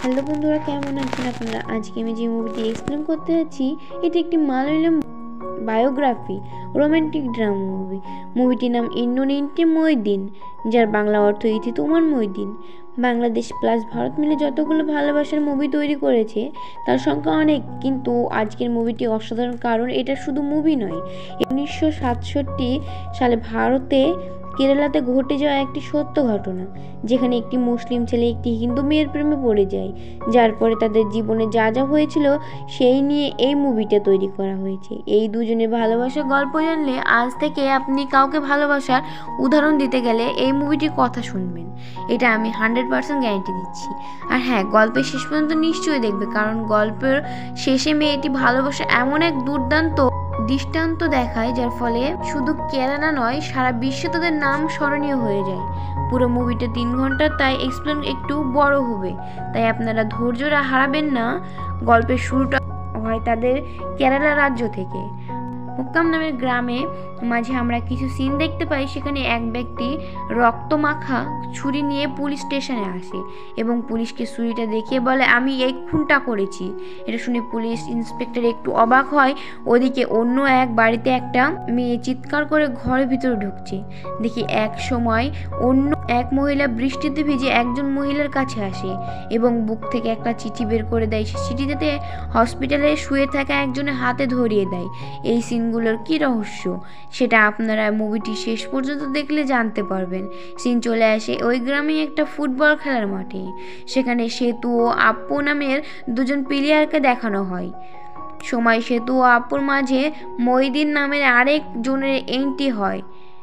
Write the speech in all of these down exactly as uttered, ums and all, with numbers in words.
Hello বন্ধুরা, কেমন আছেন আপনারা? আজকে আমি যে মুভিটি এক্সপ্লেন করতে যাচ্ছি এটি একটি Malayalam biography romantic drama movie. মুভিটির নাম ইন্ডোনিন্টে মইদিন, যার বাংলা অর্থ ইতি তোমার মইদিন। বাংলাদেশ প্লাস ভারত মিলে যতগুলো ভালোবাসার মুভি তৈরি করেছে তার সংখ্যা অনেক, কিন্তু আজকের মুভিটি অসাধারণ কারণ এটা শুধু মুভি নয়, উনিশশো সাতষট্টি সালে ভারতে কেরালাতে ঘটে যাওয়া একটি সত্য ঘটনা, যেখানে একটি মুসলিম ছেলে একটি হিন্দু মেয়ের প্রেমে পড়ে যায়, যার পরে তাদের জীবনে যা যা হয়েছিল সেই নিয়ে এই মুভিটা তৈরি করা হয়েছে। এই দুজনের ভালোবাসার গল্প জানলে আজ থেকে আপনি কাউকে ভালোবাসার উদাহরণ দিতে গেলে এই মুভিটির কথা শুনবেন, এটা আমি হান্ড্রেড পার্সেন্ট গ্যারান্টি দিচ্ছি। আর হ্যাঁ, গল্পের শেষ পর্যন্ত নিশ্চয়ই দেখবে, কারণ গল্পের শেষে মেয়েটি ভালোবাসা এমন এক দুর্দান্ত দৃষ্টান্ত দেখায় যার ফলে শুধু কেরালা নয়, সারা বিশ্বে তাদের নাম স্মরণীয় হয়ে যায়। পুরো মুভিটা তিন ঘন্টা, তাই এক্সপ্লেন একটু বড় হবে, তাই আপনারা ধৈর্য হারাবেন না। গল্পের শুরুটা হয় তাদের কেরালা রাজ্য থেকে। মুক্কাম নামের গ্রামে মাঝে আমরা কিছু সিন দেখতে পাই। সেখানে এক ব্যক্তি রক্তমাখা ছুরি নিয়ে পুলিশ স্টেশনে আসে এবং পুলিশকে ছুরিটা দেখিয়ে বলে, আমি এই খুনটা করেছি। এটা শুনে পুলিশ ইন্সপেক্টর একটু অবাক হয়। ওদিকে অন্য এক বাড়িতে একটা মেয়ে চিৎকার করে ঘরের ভিতরে ঢুকছে। দেখি এক সময় অন্য এক মহিলা বৃষ্টিতে ভিজে একজন মহিলার কাছে আসে এবং বুক থেকে একটা চিঠি বের করে দেয়। সে চিঠিটাতে হসপিটালে শুয়ে থাকা একজনের হাতে ধরিয়ে দেয়। এই সিনগুলোর কি রহস্য সেটা আপনারা মুভিটি শেষ পর্যন্ত দেখলে জানতে পারবেন। সিন চলে আসে ওই গ্রামে একটা ফুটবল খেলার মাঠে। সেখানে সেতু ও আপু নামের দুজন প্লেয়ারকে দেখানো হয়। সময় সেতু ও আপুর মাঝে মইদিন নামের আরেক জনের এন্ট্রি হয়।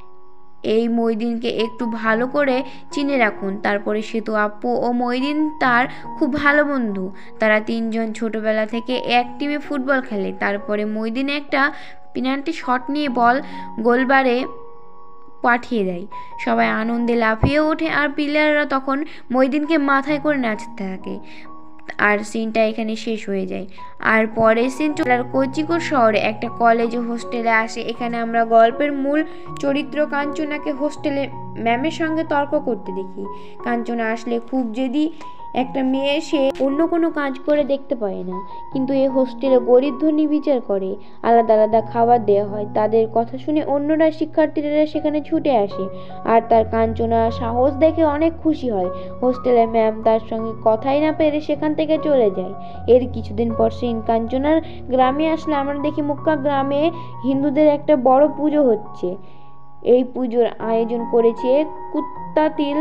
এই মইদিনকে একটু ভালো করে চিনে রাখুন। তারপরে সেতু আপু ও মইদিন তার খুব ভালো বন্ধু। তারা তিনজন ছোটবেলা থেকে এক টিমে ফুটবল খেলে। তারপরে মইদিন একটা পেনাল্টি শট নিয়ে বল গোলবারে পাঠিয়ে দেয়। সবাই আনন্দে লাফিয়ে ওঠে আর প্লেয়াররা তখন মইদিনকে মাথায় করে নাচতে থাকে। আর সিনটা এখানে শেষ হয়ে যায়। আর পরের সিন চলার কোচিকোড শহরে একটা কলেজ হোস্টেলে আসে। এখানে আমরা গল্পের মূল চরিত্র কাঞ্চনাকে হোস্টেলে ম্যামের সঙ্গে তর্ক করতে দেখি। কাঞ্চনা আসলে খুব জেদি একটা মেয়ে, সে অন্য কোনো কাজ করে দেখতে পায় না, কিন্তু এই হোস্টেলে গরিব ধনী বিচার করে, আলাদা আলাদা খাবার দেওয়া হয়। তাদের কথা শুনে অন্যরা শিক্ষার্থীরা সেখানে ছুটে আসে আর তার কাঞ্চনা সাহস দেখে অনেক খুশি হয়। হোস্টেলে ম্যাম তার সঙ্গে কথাই না পেরে সেখান থেকে চলে যায়। এর কিছুদিন পর সিন কাঞ্চনার গ্রামে আসলে আমরা দেখি মুক্কা গ্রামে হিন্দুদের একটা বড় পুজো হচ্ছে। এই পুজোর আয়োজন করেছে কুত্তাতিল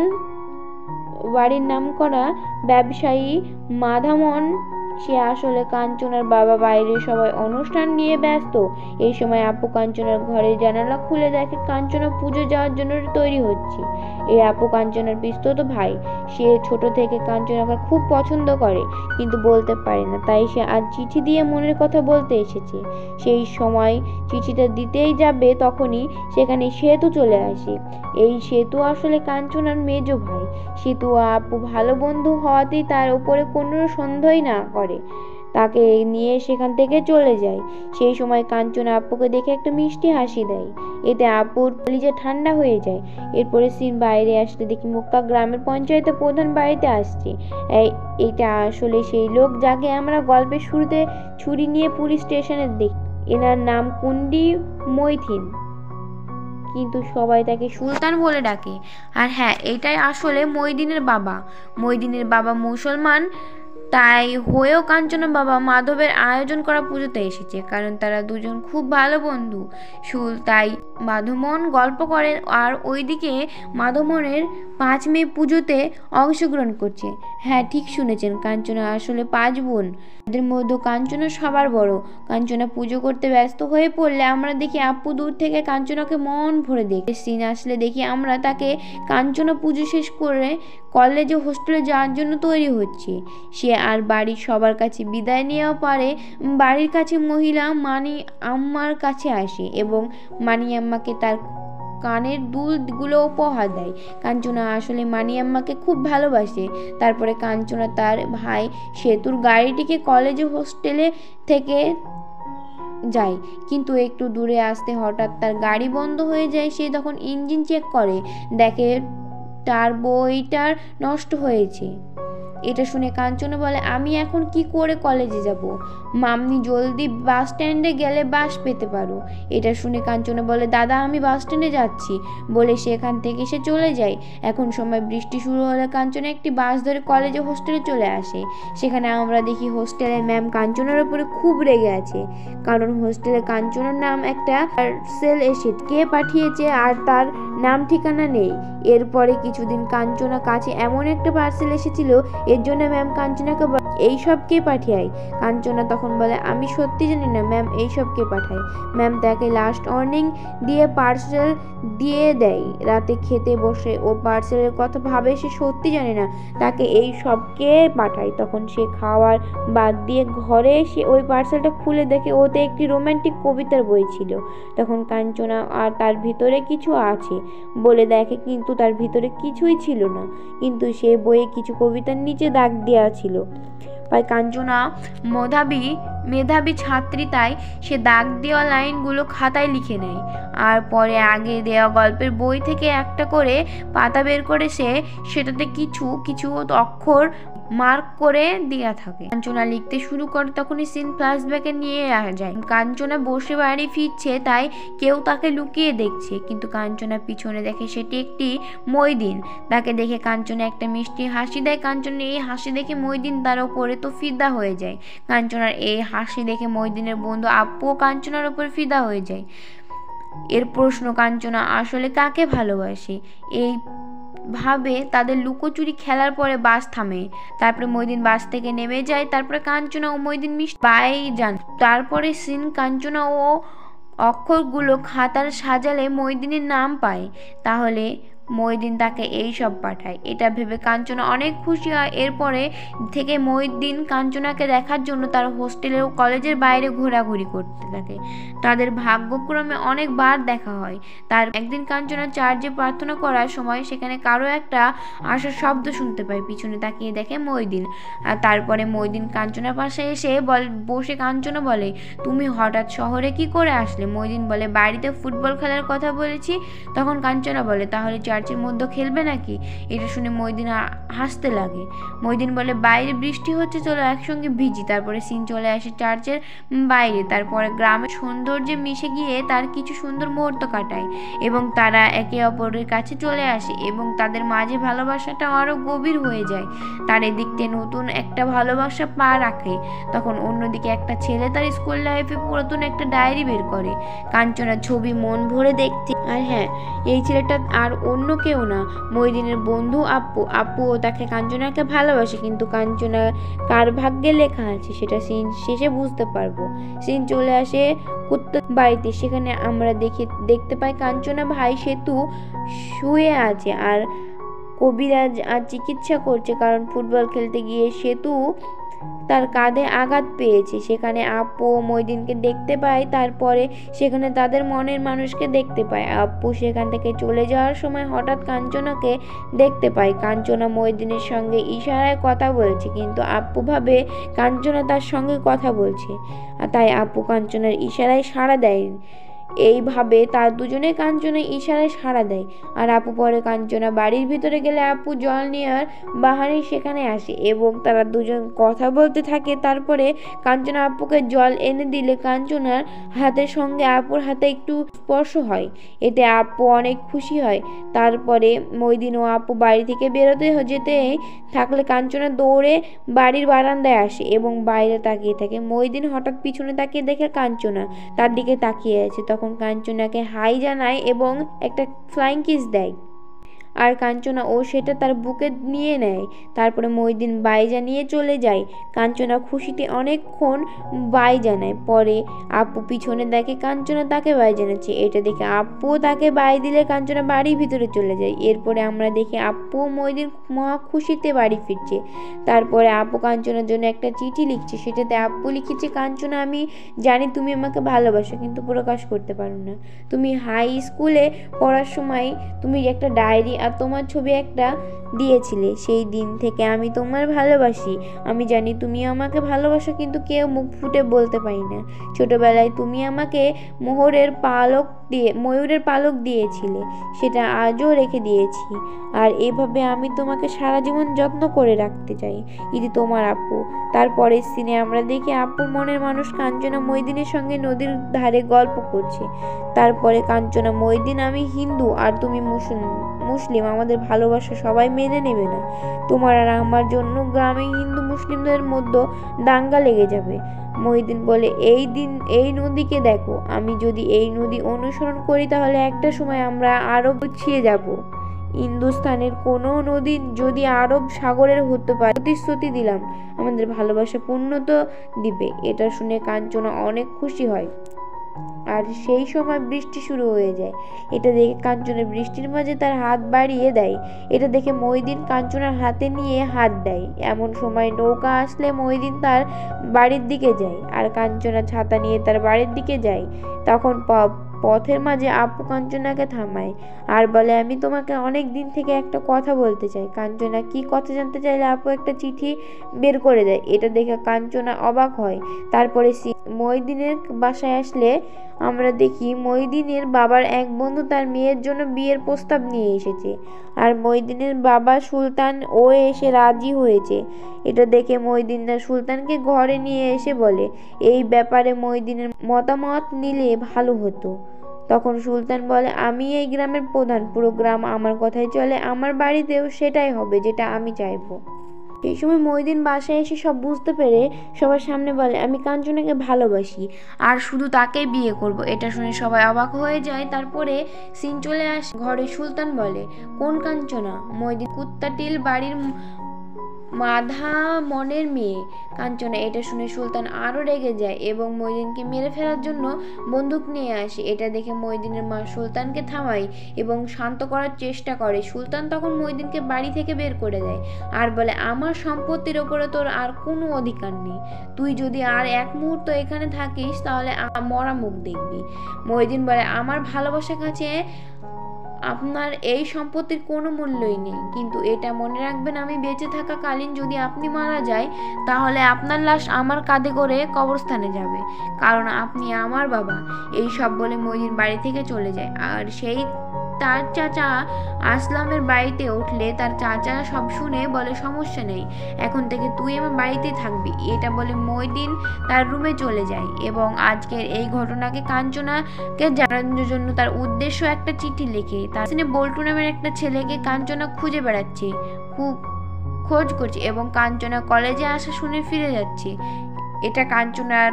বাড়ির নামকরা ব্যবসায়ী মাধামন। সে আসলে কাঞ্চনার বাবা। বাইরে সবাই অনুষ্ঠান নিয়ে ব্যস্ত। এই সময় আপু কাঞ্চনার ঘরে জানালা খুলে দেখে কাঞ্চনা পুজো যাওয়ার জন্য তৈরি হচ্ছে। এই আপু কাঞ্চনার পিস্তত ভাই। সে ছোট থেকে কাঞ্চনাকে খুব পছন্দ করে, কিন্তু বলতে পারে না, তাই সে আজ চিঠি দিয়ে মনের কথা বলতে এসেছে। সেই সময় চিঠিটা দিতেই যাবে, তখনই সেখানে সেতু চলে আসে। এই সেতু আসলে কাঞ্চনার মেজো ভাই। সেতু ও আপু ভালো বন্ধু হওয়াতেই তার উপরে কোনো সন্দেহই না করে, তাকে নিয়ে সেখান থেকে চলে যায়। সেই সময় কাঞ্চনা আপুকে দেখে একটা মিষ্টি হাসি দেয়। এতে আপুর কলিজা ঠান্ডা হয়ে যায়। এরপরে সিন বাইরে আসলে দেখি মুক্কা গ্রামের পঞ্চায়েতের প্রধান বাড়িতে আসছে। এইটা আসলে সেই লোক যাকে আমরা গল্পের শুরুতে ছুরি নিয়ে পুলিশ স্টেশনে দেখি। এনার নাম কুন্ডি মৈথিন, কিন্তু সবাই তাকে সুলতান বলে ডাকে। আর হ্যাঁ, এটাই আসলে মইদিনের বাবা। মইদিনের বাবা মুসলমান, তাই হয়েও কাঞ্চনার বাবা মাধবের আয়োজন করা পুজোতে এসেছে, কারণ তারা দুজন খুব ভালো বন্ধু। সুল তাই মাধবমন গল্প করেন, আর ওইদিকে মাধবমনের পাঁচ মে পুজোতে অংশগ্রহণ করছে। হ্যাঁ, ঠিক শুনেছেন, কাঞ্চনা আসলে পাঁচ বোন, এদের মধ্যে কাঞ্চনা সবার বড়। কাঞ্চনা পুজো করতে ব্যস্ত হয়ে পড়লে আমরা দেখি আপু দূর থেকে কাঞ্চনাকে মন ভরে দেখে। সিন আসলে দেখি আমরা তাকে কাঞ্চনা পুজো শেষ করে কলেজে হোস্টেলে যাওয়ার জন্য তৈরি হচ্ছে। সে আর বাড়ির সবার কাছে বিদায় নেওয়া পারে। বাড়ির কাছে মহিলা মানি আম্মার কাছে আসে এবং মানি আম্মাকে তার কানের দুলগুলো উপহার দেয়। কাঞ্চনা আসলে মানি আম্মাকে খুব ভালোবাসে। তারপরে কাঞ্চনা তার ভাই সেতুর গাড়িটিকে কলেজে হোস্টেলে থেকে যায়, কিন্তু একটু দূরে আসতে হঠাৎ তার গাড়ি বন্ধ হয়ে যায়। সে তখন ইঞ্জিন চেক করে, দেখে টার্বোইটার নষ্ট হয়েছে। এটা শুনে কাঞ্চনা বলে, আমি এখন কি করে কলেজে যাব? মাম্মি জলদি বাস স্ট্যান্ডে গেলে বাস পেতে পারো। এটা শুনে কাঞ্চনা বলে, দাদা আমি বাস স্ট্যান্ডে যাচ্ছি বলে সেখান থেকে সে চলে যায়। এখন সময় বৃষ্টি শুরু হলে কাঞ্চনা একটি বাস ধরে কলেজে হোস্টেলে চলে আসে। সেখানে আমরা দেখি হোস্টেলের ম্যাম কাঞ্চনার উপরে খুব রেগে আছে, কারণ হোস্টেলে কাঞ্চনার নাম একটা পার্সেল এসে কে পাঠিয়েছে আর তার নাম ঠিকানা নেই। এরপরে কিছুদিন কাঞ্চনা কাছে এমন একটা পার্সেল এসেছিল, এর জন্য ম্যাম কাঞ্চনাকে এইসব কে পাঠিয়ে? কাঞ্চনা তখন বলে, আমি সত্যি জানি না ম্যাম এইসব কে পাঠায়। ম্যাম তাকে লাস্ট ওয়ার্নিং দিয়ে পার্সেল দিয়ে দেয়। রাতে খেতে বসে ও পার্সেলের কথা ভাবে, সে সত্যি জানে না তাকে এই সব কে পাঠায়। তখন সে খাওয়ার বাদ দিয়ে ঘরে এসে ওই পার্সেলটা খুলে দেখে ওতে একটি রোমান্টিক কবিতার বই ছিল। তখন কাঞ্চনা আর তার ভিতরে কিছু আছে বলে দেখে, কিন্তু তার ভিতরে কিছুই ছিল না, কিন্তু সে বইয়ে কিছু কবিতার নিচে দাগ দেওয়া ছিল। তাই কাঞ্চনা মেধাবী মেধাবী ছাত্রী, তাই সে দাগ দেওয়া লাইনগুলো খাতায় লিখে নেয়। আর পরে আগে দেওয়া গল্পের বই থেকে একটা করে পাতা বের করে সে সেটাতে কিছু কিছু অক্ষর মার্ক করে দেয়া থাকে। কাঞ্চনা লিখতে শুরু করে, তখনই সিন ফ্ল্যাশব্যাকে নিয়ে যায়। কাঞ্চনা বসে বাড়ি ফিরছে, তাই কেউ তাকে লুকিয়ে দেখছে, কিন্তু কাঞ্চনা পিছনে দেখে সেটি একটি মইদিন। তাকে দেখে কাঞ্চনা একটা মিষ্টি হাসি দেয়। কাঞ্চনা এই হাসি দেখে মইদিন তার ওপরে তো ফিদা হয়ে যায়। কাঞ্চনার এই হাসি দেখে মইদিনের বন্ধু আপু কাঞ্চনার ওপর ফিদা হয়ে যায়। এর প্রশ্ন, কাঞ্চনা আসলে কাকে ভালোবাসে? এই ভাবে তাদের লুকোচুরি খেলার পরে বাস থামে। তারপরে মইদিন বাস থেকে নেমে যায়। তারপরে কাঞ্চনা ও মইদিন মিশ বাই যান। তারপরে সিন কাঞ্চনা ও অক্ষরগুলো খাতার সাজালে মইদিনের নাম পায়। তাহলে মইদিন তাকে এই সব পাঠায়। এটা ভেবে কাঞ্চনা অনেক খুশি হয়। এরপরে থেকে মইদিন কাঞ্চনাকে দেখার জন্য তার হোস্টেলে ও কলেজের বাইরে ঘোরাঘুরি করতে থাকে। তাদের ভাগ্যক্রমে অনেকবার দেখা হয়। তার একদিন কাঞ্চনা চার্চে প্রার্থনা করার সময় সেখানে কারো একটা আসার শব্দ শুনতে পায়। পিছনে তাকিয়ে দেখে মইদিন। আর তারপরে মইদিন কাঞ্চনার পাশে এসে বল বসে কাঞ্চনা বলে, তুমি হঠাৎ শহরে কি করে আসলে? মইদিন বলে, বাড়িতে ফুটবল খেলার কথা বলেছি। তখন কাঞ্চনা বলে, তাহলে চার্চের মধ্যে খেলবে নাকি? এটা শুনে মইদিন হাসতে লাগে। মইদিন বলে, বাইরে বৃষ্টি হচ্ছে, চলো একসঙ্গে ভিজি। তারপরে সিন চলে আসে চার্চের বাইরে। তারপরে গ্রামের সৌন্দর্যে মিশে গিয়ে তার কিছু সুন্দর মুহূর্ত কাটায় এবং তারা একে অপরের কাছে চলে আসে এবং তাদের মাঝে ভালোবাসাটা আরও গভীর হয়ে যায়। তার এদিকতে নতুন একটা ভালোবাসা পা রাখে। তখন অন্যদিকে একটা ছেলে তার স্কুল লাইফে পুরাতন একটা ডায়েরি বের করে। কাঞ্চনার ছবি মন ভরে দেখতে। আর হ্যাঁ, এই ছেলেটা আর অন্য কেউ না, মইদিনের বন্ধু আপু। আপুও তাকে কাঞ্চনাকে ভালোবাসে, কিন্তু কাঞ্চনা কার ভাগ্যে লেখা আছে সেটা সিন শেষে বুঝতে পারবো। সিন চলে আসে কুত্তার বাড়িতে। সেখানে আমরা দেখে দেখতে পাই কাঞ্চনা ভাই সেতু শুয়ে আছে আর কবিরাজ আর চিকিৎসা করছে, কারণ ফুটবল খেলতে গিয়ে সেতু তার কাঁধে আঘাত পেয়েছে। সেখানে আপু মইদিনকে দেখতে পায়। তারপরে সেখানে তাদের মনের মানুষকে দেখতে পায়। আপু সেখান থেকে চলে যাওয়ার সময় হঠাৎ কাঞ্চনাকে দেখতে পায়। কাঞ্চনা মইদিনের সঙ্গে ইশারায় কথা বলছে, কিন্তু আপু ভাবে কাঞ্চনা তার সঙ্গে কথা বলছে, আর তাই আপু কাঞ্চনার ইশারায় সাড়া দেয়। এইভাবে তার দুজনে কাঞ্চনা ইশারায় সাড়া দেয়। আর আপু পরে কাঞ্চনা বাড়ির ভিতরে গেলে আপু জল নেওয়ার বাহানে সেখানে আসে এবং তারা দুজন কথা বলতে থাকে। তারপরে কাঞ্চনা আপুকে জল এনে দিলে কাঞ্চনার হাতের সঙ্গে আপুর হাতে একটু স্পর্শ হয়। এতে আপু অনেক খুশি হয়। তারপরে মইদিন ও আপু বাড়ি থেকে বেরোতে যেতে থাকলে কাঞ্চনা দৌড়ে বাড়ির বারান্দায় আসে এবং বাইরে তাকিয়ে থাকে। মইদিন হঠাৎ পিছনে তাকিয়ে দেখে কাঞ্চনা তার দিকে তাকিয়ে আছে। তখন কাঞ্চনাকে হাই জানায় এবং একটা ফ্লাইং কিস দেয়, আর কাঞ্চনা ও সেটা তার বুকে নিয়ে নেয়। তারপরে মইদিন বাই জানিয়ে চলে যায়। কাঞ্চনা খুশিতে অনেকক্ষণ বাই জানায়। পরে আপু পিছনে দেখে কাঞ্চনা তাকে বাই জানাচ্ছে। এটা দেখে আপু তাকে বাই দিলে কাঞ্চনা বাড়ির ভিতরে চলে যায়। এরপরে আমরা দেখি আপু মইদিন মহা খুশিতে বাড়ি ফিরছে। তারপরে আপু কাঞ্চনার জন্য একটা চিঠি লিখছে। সেটাতে আপু লিখেছে, কাঞ্চনা আমি জানি তুমি আমাকে ভালোবাসো, কিন্তু প্রকাশ করতে পারো না। তুমি হাই স্কুলে পড়ার সময় তুমি একটা ডায়েরি আর তোমার ছবি একটা দিয়েছিলে। সেই দিন থেকে আমি তোমার ভালোবাসি। আমি জানি তুমি আমাকে ভালোবাসো, কিন্তু কেউ মুখ ফুটে বলতে পারি না। ছোটবেলায় তুমি আমাকে মোহরের পালক দিয়ে ময়ূরের পালক দিয়েছিলে, সেটা আজও রেখে দিয়েছি। আর এভাবে আমি তোমাকে সারা জীবন যত্ন করে রাখতে চাই। ইতি তোমার আপু। তারপরের সিনে আমরা দেখি আপুর মনের মানুষ কাঞ্চনা মইদিনের সঙ্গে নদীর ধারে গল্প করছে। তারপরে কাঞ্চনা, মইদিন আমি হিন্দু আর তুমি মুসলিম মুসলিম আমাদের ভালোবাসা সবাই মেনে নেবে না। তোমার আর আমার জন্য গ্রামে হিন্দু মুসলিমদের মধ্যে দাঙ্গা লেগে যাবে। মইদিন বলে, এই দিন এই নদীকে দেখো, আমি যদি এই নদী অনুসরণ করি তাহলে একটা সময় আমরা আরব পিছিয়ে যাব। হিন্দুস্তানের কোনো নদী যদি আরব সাগরের হতে পারে, প্রতিশ্রুতি দিলাম আমাদের ভালোবাসা পূর্ণতা দিবে। এটা শুনে কাঞ্চনা অনেক খুশি হয়। আর সেই সময় বৃষ্টি শুরু হয়ে যায়। এটা দেখে কাঞ্চনা বৃষ্টির মাঝে তার হাত বাড়িয়ে দেয়। এটা দেখে মইদিন কাঞ্চনার হাতে নিয়ে হাত দেয়। এমন সময় নৌকা আসলে মইদিন তার বাড়ির দিকে যায়, আর কাঞ্চনা ছাতা নিয়ে তার বাড়ির দিকে যায়। তখন পথের মাঝে আপু কাঞ্চনাকে থামায় আর বলে, আমি তোমাকে অনেক দিন থেকে একটা কথা বলতে চাই। কাঞ্চনা কি কথা জানতে চাইলে আপু একটা চিঠি বের করে দেয়। এটা দেখে কাঞ্চনা অবাক হয়। তারপরে মইদিনের বাসায় আসলে আমরা দেখি মইদিনের বাবার এক বন্ধু তার মেয়ের জন্য বিয়ের প্রস্তাব নিয়ে এসেছে, আর মইদিনের বাবা সুলতান ও এসে রাজি হয়েছে। এটা দেখে মইদিন সুলতানকে ঘরে নিয়ে এসে বলে, এই ব্যাপারে মইদিনের মতামত নিলে ভালো হতো। তখন সুলতান বলে, আমি এই গ্রামের প্রধান, পুরো গ্রাম আমার কথাই চলে, আমার বাড়িতেও সেটাই হবে যেটা আমি চাইবো। এই সময় মইদিন বাসায় এসে সব বুঝতে পেরে সবার সামনে বলে, আমি কাঞ্চনাকে ভালোবাসি আর শুধু তাকেই বিয়ে করব। এটা শুনে সবাই অবাক হয়ে যায়। তারপরে সিন চলে আসে ঘরে। সুলতান বলে, কোন কাঞ্চনা? মইদিন, কুত্তাটিল বাড়ির মাধা মনের মেয়ে কাঞ্চনা। এটা শুনে সুলতান আরও রেগে যায় এবং মইদিনকে মেরে ফেলার জন্য বন্দুক নিয়ে আসে। এটা দেখে মইদিনের মা সুলতানকে থামায় এবং শান্ত করার চেষ্টা করে। সুলতান তখন মইদিনকে বাড়ি থেকে বের করে দেয় আর বলে, আমার সম্পত্তির ওপরে তোর আর কোনো অধিকার নেই। তুই যদি আর এক মুহূর্ত এখানে থাকিস তাহলে মরা মুখ দেখবি। মইদিন বলে, আমার ভালোবাসার কাছে আপনার এই সম্পত্তির কোনো মূল্যই নেই, কিন্তু এটা মনে রাখবেন, আমি বেঁচে থাকাকালীন যদি আপনি মারা যায় তাহলে আপনার লাশ আমার কাঁধে করে কবরস্থানে যাবে, কারণ আপনি আমার বাবা। এই সব বলে মইদিন বাড়ি থেকে চলে যায়। আর সেই তার চাচা আসলামের বাড়িতে উঠলে তার চাচা সব শুনে বলে, সমস্যা নেই, এখন থেকে তুই আমার বাড়িতেই থাকবি। এটা বলে মইদিন তার রুমে চলে যায় এবং আজকের এই ঘটনাকে কাঞ্চনাকে জানানোর জন্য তার উদ্দেশ্য একটা চিঠি লিখে তার বল্টু নামের একটা ছেলেকে কাঞ্চনা খুঁজে বেড়াচ্ছে, খুব খোঁজ করছে এবং কাঞ্চনা কলেজে আসা শুনে ফিরে যাচ্ছে। এটা কাঞ্চনার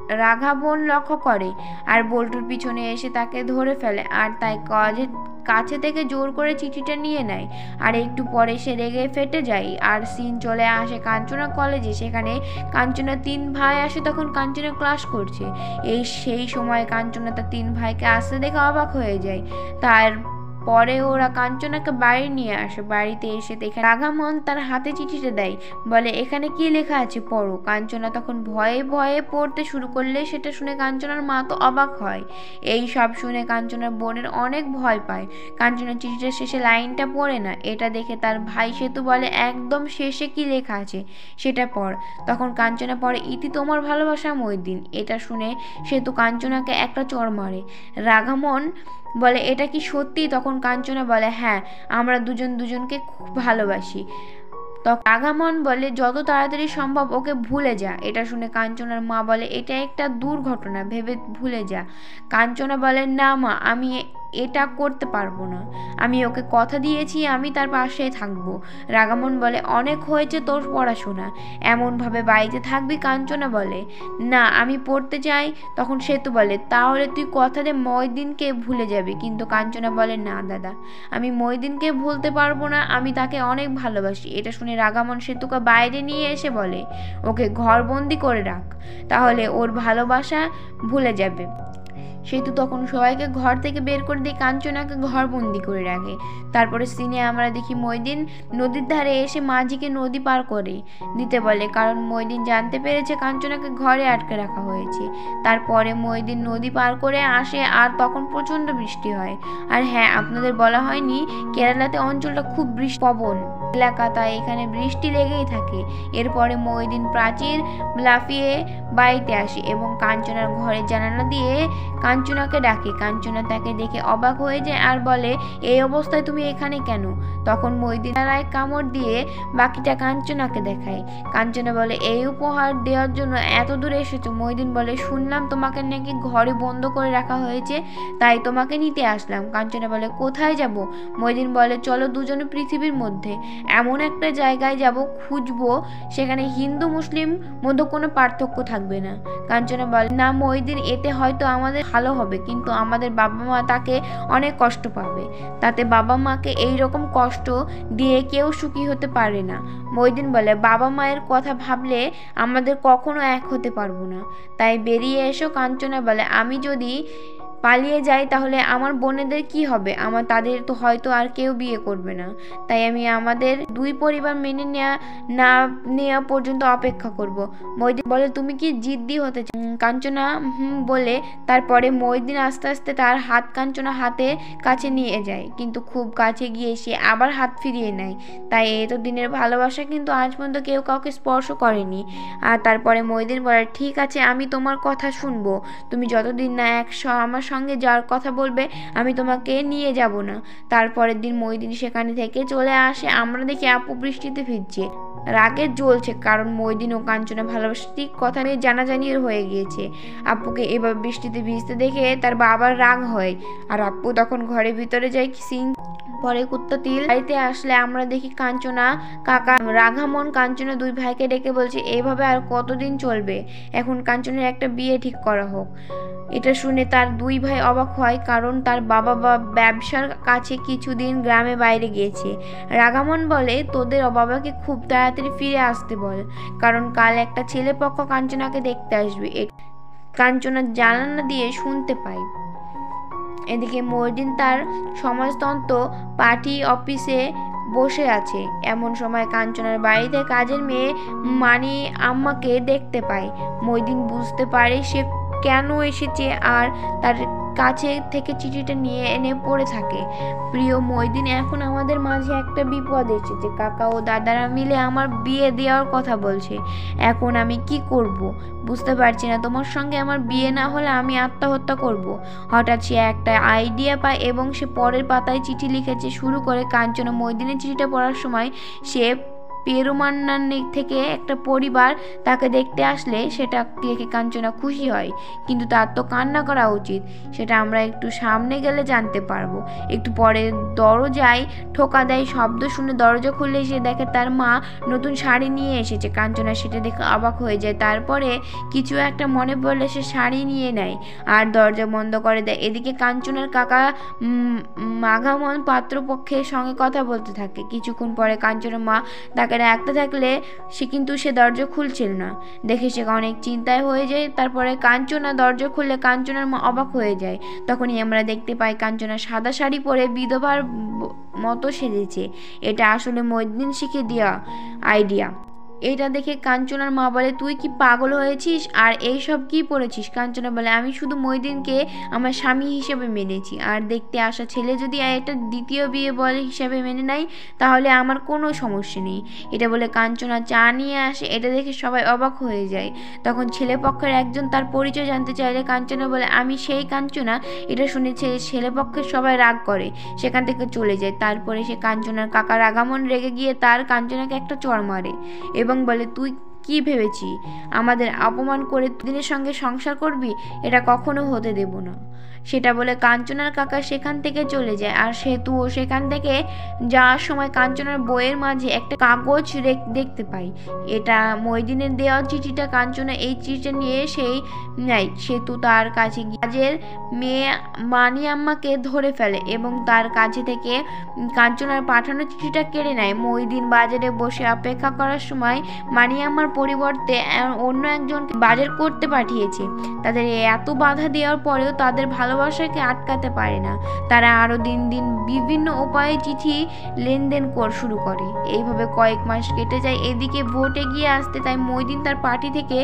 রাঘাবন লক্ষ্য করে আর বল্টুর পিছনে এসে তাকে ধরে ফেলে আর তাই কলেজের কাছে থেকে জোর করে চিঠিটা নিয়ে নেয়। আর একটু পরে সে রেগে ফেটে যায় আর সিন চলে আসে কাঞ্চনা কলেজে। সেখানে কাঞ্চনা তিন ভাই আসে, তখন কাঞ্চনা ক্লাস করছে। এই সেই সময় কাঞ্চনা তার তিন ভাইকে আসতে দেখে অবাক হয়ে যায়। তার পরে ওরা কাঞ্চনাকে বাড়ি নিয়ে আসে। বাড়িতে এসে দেখে রাঘামন তার হাতে চিঠিটা দেয়, বলে, এখানে কি লেখা আছে পড়ো। কাঞ্চনা তখন ভয়ে ভয়ে পড়তে শুরু করলে সেটা শুনে কাঞ্চনার মা তো অবাক হয়। এই সব শুনে কাঞ্চনার বোনের অনেক ভয় পায়। কাঞ্চনা চিঠিটার শেষে লাইনটা পড়ে না। এটা দেখে তার ভাই সেতু বলে, একদম শেষে কি লেখা আছে সেটা পড়। তখন কাঞ্চনা পড়ে, ইতি তোমার ভালোবাসা মইদিন। এটা শুনে সেতু কাঞ্চনাকে একটা চড় মারে। রাঘামন বলে, এটা কি সত্যি? তখন কাঞ্চনা বলে, হ্যাঁ, আমরা দুজন দুজনকে খুব ভালোবাসি। তখন রাঘামন বলে, যত তাড়াতাড়ি সম্ভব ওকে ভুলে যা। এটা শুনে কাঞ্চনার মা বলে, এটা একটা দুর্ঘটনা, ভেবে ভুলে যা। কাঞ্চনা বলে, না মা, আমি এটা করতে পারবো না, আমি ওকে কথা দিয়েছি আমি তার পাশেই থাকবো। রাঘামন বলে, অনেক হয়েছে তোর পড়াশোনা, এমনভাবে বাড়িতে থাকবি? কাঞ্চনা বলে, না, আমি পড়তে চাই। তখন সেতু বলে, তাহলে তুই কথা দে মইদিনকে ভুলে যাবি। কিন্তু কাঞ্চনা বলে, না দাদা, আমি মইদিনকে ভুলতে পারবো না, আমি তাকে অনেক ভালোবাসি। এটা শুনে রাঘামন সেতুকে বাইরে নিয়ে এসে বলে, ওকে ঘরবন্দি করে রাখ, তাহলে ওর ভালোবাসা ভুলে যাবে। সেতু তখন সবাইকে ঘর থেকে বের করে দিয়ে কাঞ্চনাকে ঘরবন্দি করে রাখে। তারপরে সিনে আমরা দেখি মইদিন নদীর ধারে এসে মাঝিকে নদী পার করে দিতে বলে, কারণ মইদিন জানতে পেরেছে কাঞ্চনাকে ঘরে আটকে রাখা হয়েছে। তারপরে মইদিন নদী পার করে আসে আর তখন প্রচণ্ড বৃষ্টি হয়। আর হ্যাঁ, আপনাদের বলা হয়নি কেরালাতে অঞ্চলটা খুব বৃষ্টি পবন এলাকা, তাই এখানে বৃষ্টি লেগেই থাকে। এরপরে মইদিন প্রাচীর লাফিয়ে বাড়িতে আসে এবং কাঞ্চনার ঘরের জানালা দিয়ে কাঞ্চনাকে ডাকে। কাঞ্চনা তাকে দেখে অবাক হয়ে যায় আর বলে, এই অবস্থায় তুমি এখানে কেন? তখন মইদিন তারায় কামড় দিয়ে বাকিটা কাঞ্চনাকে দেখায়। কাঞ্চনা বলে, এই উপহার দেওয়ার জন্য এত দূরে এসেছো? মইদিন বলে, শুনলাম তোমাকে নাকি ঘরে বন্ধ করে রাখা হয়েছে, তাই তোমাকে নিতে আসলাম। কাঞ্চনা বলে, কোথায় যাব? মইদিন বলে, চলো দুজনে পৃথিবীর মধ্যে এমন একটা জায়গায় যাব, খুঁজবো সেখানে হিন্দু মুসলিম মধ্যে কোনো পার্থক্য থাকবে না। কাঞ্চনা বলে, না মইদিন, এতে হয়তো আমাদের ভালো হবে, কিন্তু আমাদের বাবা মা তাকে অনেক কষ্ট পাবে। তাতে বাবা মাকে এই রকম কষ্ট দিয়ে কেউ সুখী হতে পারে না। মইদিন বলে, বাবা মায়ের কথা ভাবলে আমাদের কখনো এক হতে পারবো না, তাই বেরিয়ে এসো। কাঞ্চনা বলে, আমি যদি পালিয়ে যাই তাহলে আমার বোনেদের কি হবে? আমার তাদের তো হয়তো আর কেউ বিয়ে করবে না, তাই আমি আমাদের দুই পরিবার মেনে নেওয়া না নেওয়া পর্যন্ত অপেক্ষা করব। মইদিন বলে, তুমি কি জিদ্দি হতে চাও? কাঞ্চনা হুম বলে তারপরে মইদিন আস্তে আস্তে তার হাত কাঞ্চনা হাতে কাছে নিয়ে যায়, কিন্তু খুব কাছে গিয়ে সে আবার হাত ফিরিয়ে নেয়। তাই এত দিনের ভালোবাসা কিন্তু আজ পর্যন্ত কেউ কাউকে স্পর্শ করেনি। আর তারপরে মইদিন বলে, ঠিক আছে, আমি তোমার কথা শুনবো, তুমি যতদিন না একশো আমার সঙ্গে যাওয়ার কথা বলবে আমি তোমাকে নিয়ে যাব না। তারপরের দিন মইদিন সেখানে থেকে চলে আসে। আমরা দেখি আপু বৃষ্টিতে ভিজছে, রাগে জ্বলছে, কারণ মইদিন ও কাঞ্চনা ভালোবাসার কথা নিয়ে জানাজানি হয়ে গিয়েছে। আপুকে এবার বৃষ্টিতে ভিজতে দেখে তার বাবার রাগ হয়, আর আপু তখন ঘরের ভিতরে যায়। সিং পরে কুত্তা তিল বাড়িতে আসলে আমরা দেখি কাঞ্চনা কাকা রাঘামন কাঞ্চনা দুই ভাইকে ডেকে বলছে, এইভাবে আর কতদিন চলবে? এখন কাঞ্চনের একটা বিয়ে ঠিক করা হোক। এটা শুনে তার দুই ভাই অবাক হয়, কারণ তার বাবা বা ব্যবসার কাছে কিছুদিন গ্রামে বাইরে গিয়েছে। রাঘামন বলে, তোদের বাবাকে খুব তাড়াতাড়ি ফিরে আসতে বল, কারণ কাল একটা ছেলে পক্ষ কাঞ্চনাকে দেখতে আসবে। কাঞ্চনা জানালা দিয়ে শুনতে পায়। এদিকে মইদিন তার সমাজতন্ত্র পার্টি অফিসে বসে আছে। এমন সময় কাঞ্চনার বাড়িতে কাজের মেয়ে মানি আম্মাকে দেখতে পায়। মইদিন বুঝতে পারে সে কেন এসেছে আর তার কাছে থেকে চিঠিটা নিয়ে এনে পড়ে থাকে। প্রিয় মইদিন, এখন আমাদের মাঝে একটা বিপদ এসেছে। কাকা ও দাদারা মিলে আমার বিয়ে দেওয়ার কথা বলছে। এখন আমি কি করব বুঝতে পারছি না। তোমার সঙ্গে আমার বিয়ে না হলে আমি আত্মহত্যা করব। হঠাৎ সে একটা আইডিয়া পায় এবং সে পরের পাতায় চিঠি লিখেছে শুরু করে। কাঞ্চনা মইদিনের চিঠিটা পড়ার সময় সে পেরুমান্নার থেকে একটা পরিবার তাকে দেখতে আসলে সেটা দেখে কাঞ্চনা খুশি হয়, কিন্তু তার তো কান্না করা উচিত। সেটা আমরা একটু সামনে গেলে জানতে পারবো। একটু পরে দরজায় ঠোকা দেয় শব্দ শুনে দরজা খুলে সে দেখে তার মা নতুন শাড়ি নিয়ে এসেছে। কাঞ্চনা সেটা দেখে অবাক হয়ে যায়। তারপরে কিছু একটা মনে পড়লে সে শাড়ি নিয়ে নেয় আর দরজা বন্ধ করে দেয়। এদিকে কাঞ্চনার কাকা মাঘামন পাত্রপক্ষের সঙ্গে কথা বলতে থাকে। কিছুক্ষণ পরে কাঞ্চনার মা তাকে রাখতে থাকলে সে কিন্তু সে দরজা খুলছিল না দেখে সে অনেক চিন্তায় হয়ে যায়। তারপরে কাঞ্চনা দরজা খুললে কাঞ্চনার মা অবাক হয়ে যায়। তখনই আমরা দেখতে পাই কাঞ্চনা সাদা শাড়ি পরে বিধবার মতো সেজেছে। এটা আসলে মইদিন শিখে দেওয়া আইডিয়া। এটা দেখে কাঞ্চনার মা বলে, তুই কি পাগল হয়েছিস আর এইসব কি পড়েছিস? কাঞ্চনা বলে, আমি শুধু মইদিনকে আমার স্বামী হিসেবে মেনেছি, আর দেখতে আসা ছেলে যদি এটা দ্বিতীয় বিয়ে বলে হিসাবে মেনে নেয় তাহলে আমার কোনো সমস্যা নেই। এটা বলে কাঞ্চনা চা নিয়ে আসে। এটা দেখে সবাই অবাক হয়ে যায়। তখন ছেলে পক্ষের একজন তার পরিচয় জানতে চাইলে কাঞ্চনা বলে, আমি সেই কাঞ্চনা। এটা শুনে ছেলে পক্ষের সবাই রাগ করে সেখান থেকে চলে যায়। তারপরে সে কাঞ্চনার কাকা রাঘামন রেগে গিয়ে তার কাঞ্চনাকে একটা চড় মারে এবং বলে, তুই কি ভেবেছি আমাদের অপমান করে দিনের সঙ্গে সংসার করবি? এটা কখনো হতে দেব না। সেটা বলে কাঞ্চনার কাকা সেখান থেকে চলে যায়। আর সেতুও সেখান থেকে যাওয়ার সময় কাঞ্চনার বইয়ের মাঝে একটা কাগজ দেখতে পাই। এটা মইদিনের দেওয়া চিঠিটা। কাঞ্চনা এই চিঠিটা নিয়ে সেই নেয়। সেতু তার কাছে কাজের মেয়ে মানি আম্মাকে ধরে ফেলে এবং তার কাছে থেকে কাঞ্চনার পাঠানো চিঠিটা কেড়ে নেয়। মইদিন বাজারে বসে অপেক্ষা করার সময় মানি আম্মার পরিবর্তে অন্য একজনকে বাজার করতে পাঠিয়েছে। তাদের এত বাধা দেওয়ার পরেও তাদের তাদের ভালোবাসাকে আটকাতে পারে না। তারা আরও দিন দিন বিভিন্ন উপায়ে চিঠি লেনদেন কর শুরু করে। এইভাবে কয়েক মাস কেটে যায়। এদিকে ভোট এগিয়ে আসতে তাই মইদিন তার পার্টি থেকে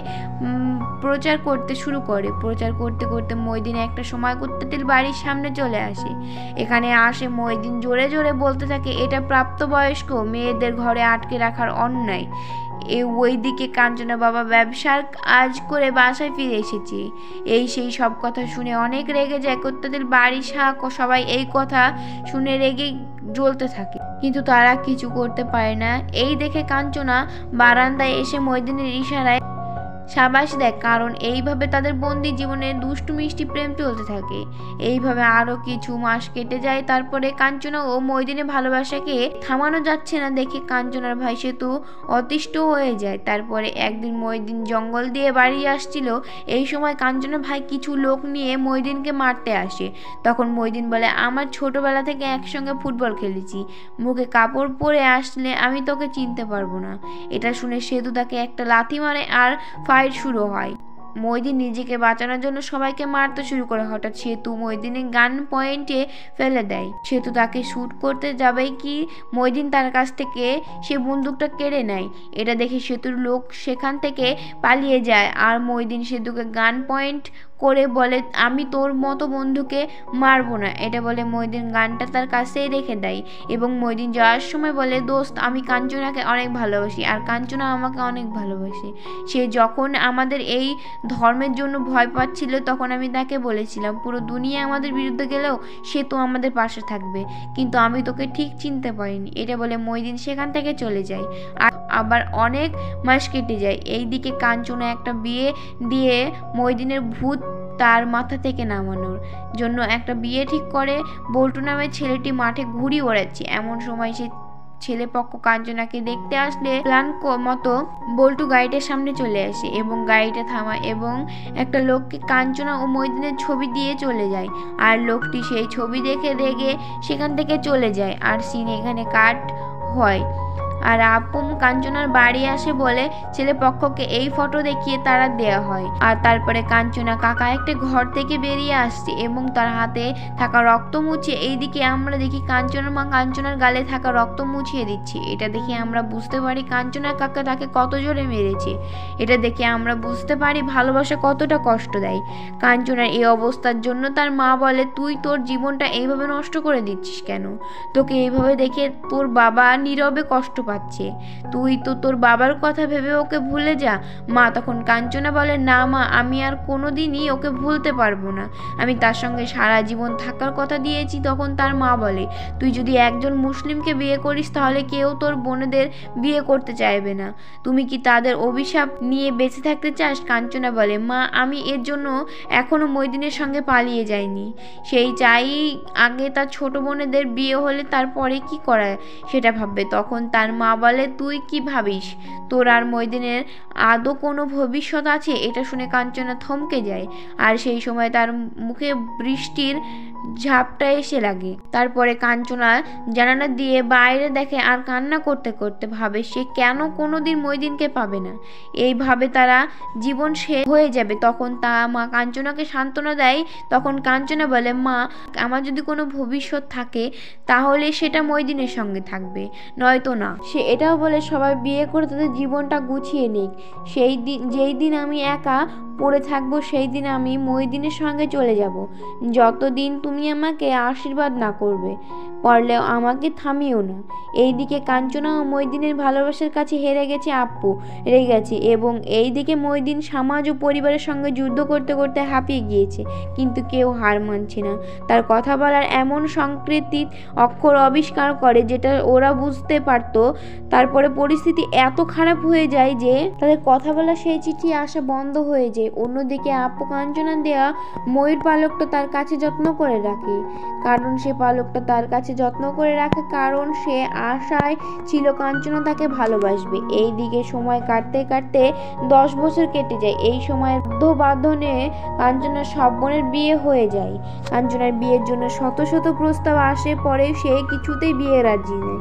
প্রচার করতে শুরু করে। প্রচার করতে করতে মইদিন একটা সময় কুত্তাটির বাড়ির সামনে চলে আসে। এখানে আসে মইদিন জোরে জোরে বলতে থাকে, এটা প্রাপ্তবয়স্ক মেয়েদের ঘরে আটকে রাখার অন্যায়। এ ওইদিকে কাঞ্চনা বাবা ব্যবসার কাজ করে বাসায় ফিরে এসেছে। এই সেই সব কথা শুনে অনেক রেগে যায়। কুত্তাদের বাড়ির শাক ও সবাই এই কথা শুনে রেগে জ্বলতে থাকে, কিন্তু তারা কিছু করতে পারে না। এই দেখে কাঞ্চনা বারান্দায় এসে মইদিনের ইশারায় সাবাস দেয়, কারণ এইভাবে তাদের বন্দি জীবনে দুষ্টু মিষ্টি প্রেম চলতে থাকে। এইভাবে আরও কিছু মাস কেটে যায়। তারপরে কাঞ্চনা ও মইদিনের ভালোবাসাকে থামানো যাচ্ছে না দেখে কাঞ্চনার ভাই সেতু অতিষ্ঠ হয়ে যায়। তারপরে একদিন মইদিন জঙ্গল দিয়ে বাড়ি আসছিল। এই সময় কাঞ্চনার ভাই কিছু লোক নিয়ে মইদিনকে মারতে আসে। তখন মইদিন বলে, আমার ছোটবেলা থেকে একসঙ্গে ফুটবল খেলেছি, মুখে কাপড় পরে আসলে আমি তোকে চিনতে পারবো না। এটা শুনে সেতু তাকে একটা লাথি মারে আর ফাইট শুরু হয়। মইদিন নিজেকে বাঁচানোর জন্য সবাইকে মারতে শুরু করে। হঠাৎ সেতু মইদিনের গান পয়েন্টে ফেলে দেয়। সেতু তাকে শ্যুট করতে যাবেই কি মইদিন তার কাছ থেকে সে বন্দুকটা কেড়ে নেয়। এটা দেখে সেতুর লোক সেখান থেকে পালিয়ে যায় আর মইদিন সেতুকে গান পয়েন্ট করে বলে, আমি তোর মতো বন্ধুকে মারবো না। এটা বলে মইদিন গানটা তার কাছেই রেখে দেয় এবং মইদিন যাওয়ার সময় বলে, দোস্ত আমি কাঞ্চনাকে অনেক ভালোবাসি আর কাঞ্চনা আমাকে অনেক ভালোবাসে। সে যখন আমাদের এই ধর্মের জন্য ভয় পাচ্ছিল তখন আমি তাকে বলেছিলাম পুরো দুনিয়া আমাদের বিরুদ্ধে গেলেও সে তো আমাদের পাশে থাকবে, কিন্তু আমি তোকে ঠিক চিনতে পারিনি। এটা বলে মইদিন সেখান থেকে চলে যায়। আর আবার অনেক মাস কেটে যায়। এইদিকে কাঞ্চনা একটা বিয়ে দিয়ে মইদিনের ভূত তার মাথা থেকে নামানোর জন্য একটা বিয়ে ঠিক করে। বল্টু নামের ছেলেটি মাঠে ঘুড়ি ওড়াচ্ছে। এমন সময় সে ছেলে পক্ষ কাঞ্চনাকে দেখতে আসলে প্ল্যান মতো বল্টু গাড়িটার সামনে চলে আসে এবং গাড়িটা থামায় এবং একটা লোককে কাঞ্চনা ও মইদিনের ছবি দিয়ে চলে যায়। আর লোকটি সেই ছবি দেখে রেগে সেখান থেকে চলে যায়। আর সিন এখানে কাট হয়। আর আপু কাঞ্চনার বাড়ি আসে বলে ছেলে পক্ষকে এই ফটো দেখিয়ে তারা দেয়া হয়। আর তারপরে কাঞ্চনা কাকা একটা ঘর থেকে বেরিয়ে আসছে এবং তার হাতে থাকা রক্ত মুছে এইদিকে আমরা দেখি কাঞ্চনার মা কাঞ্চনার গালে থাকা রক্ত মুছিয়ে দিচ্ছে। এটা দেখে আমরা বুঝতে পারি কাঞ্চনার কাকা তাকে কত জোরে মেরেছে। এটা দেখে আমরা বুঝতে পারি ভালোবাসা কতটা কষ্ট দেয়। কাঞ্চনার এই অবস্থার জন্য তার মা বলে, তুই তোর জীবনটা এইভাবে নষ্ট করে দিচ্ছিস কেন? তোকে এইভাবে দেখে তোর বাবা নীরবে কষ্ট পাচ্ছে, তুই তো তোর বাবার কথা ভেবে ওকে ভুলে যা। মা তখন কাঞ্চনা বলে, না মা, আমি আর কোনোদিনই ওকে ভুলতে পারবো না, আমি তার সঙ্গে সারা জীবন থাকার কথা দিয়েছি। তখন তার মা বলে, তুই যদি একজন মুসলিমকে বিয়ে করিস তাহলে কেউ তোর বোনেদের বিয়ে করতে চাইবে না, তুমি কি তাদের অভিশাপ নিয়ে বেঁচে থাকতে চাস? কাঞ্চনা বলে, মা আমি এর জন্য এখনো মইদিনের সঙ্গে পালিয়ে যাইনি, সেই চাই আগে তার ছোট বোনেদের বিয়ে হলে তারপরে কি করা সেটা ভাববে। তখন তার মা বলে, তুই কি ভাবিস তোর আর মইদিনের আদৌ কোনো ভবিষ্যৎ আছে? এটা শুনে কাঞ্চনা থমকে যায় আর সেই সময় তার মুখে বৃষ্টির ঝাপটা এসে লাগে। তারপরে কাঞ্চনা জানালা দিয়ে বাইরে দেখে আর কান্না করতে করতে ভাবে সে কেন কোনোদিন মইদিনকে পাবে না, এইভাবে তারা জীবন শেষ হয়ে যাবে। তখন তা মা কাঞ্চনাকে সান্ত্বনা দেয়। তখন কাঞ্চনা বলে, মা আমার যদি কোনো ভবিষ্যৎ থাকে তাহলে সেটা মইদিনের সঙ্গে থাকবে, নয়তো না। সে এটাও বলে সবাই বিয়ে করে তাদের জীবনটা গুছিয়ে নিক, সেই দিন যেই দিন আমি একা পড়ে থাকবো সেই দিন আমি মইদিনের সঙ্গে চলে যাব। যতদিন তুমি আমাকে আশীর্বাদ না করবে পারলেও আমাকে থামিও না। এইদিকে কাঞ্চনা ও মইদিনের ভালোবাসার কাছে হেরে গেছে আপ্পু, রেগে গেছে এবং এইদিকে মইদিন সমাজ ও পরিবারের সঙ্গে যুদ্ধ করতে করতে হাঁপিয়ে গিয়েছে, কিন্তু কেউ হার মানছে না। তার কথা বলার এমন সংকেতিক অক্ষর আবিষ্কার করে যেটা ওরা বুঝতে পারতো। তারপরে পরিস্থিতি এত খারাপ হয়ে যায় যে তাদের কথা বলা সেই চিঠি আসা বন্ধ হয়ে যায়। অন্যদিকে আপ্পু কাঞ্চনা দেয়া ময়ূর পালকটা তার কাছে যত্ন করে রাখে, কারণ সে পালকটা তার কাছে যত্ন করে রাখে কারণ সে আশায় ছিল কাঞ্চনা তাকে ভালোবাসবে। এই দিকে সময় কাটতে কাটতে দশ বছর কেটে যায়। এই সময়ের বাঁধনে কাঞ্চনার সব বোনের বিয়ে হয়ে যায়। কাঞ্চনার বিয়ের জন্য শত শত প্রস্তাব আসে, পরে সে কিছুতেই বিয়ে রাজি নেয়।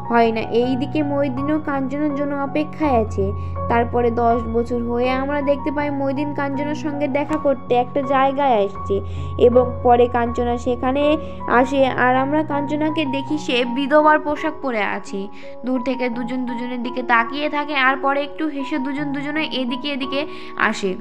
হয় না। এইদিকে মহিউদ্দিনও কাঞ্চনার জন্য অপেক্ষায় আছে। তারপরে দশ বছর হয়ে আমরা দেখতে পাই মহিউদ্দিন কাঞ্চনার সঙ্গে দেখা করতে একটা জায়গায় আসছে এবং পরে কাঞ্চনা সেখানে আসে আর আমরা কাঞ্চনাকে দেখি সে বিধবার পোশাক পরে আছে। দূর থেকে দুজন দুজনের দিকে তাকিয়ে থাকে আর পরে একটু হেসে দুজন দুজনে এদিকে এদিকে আসে।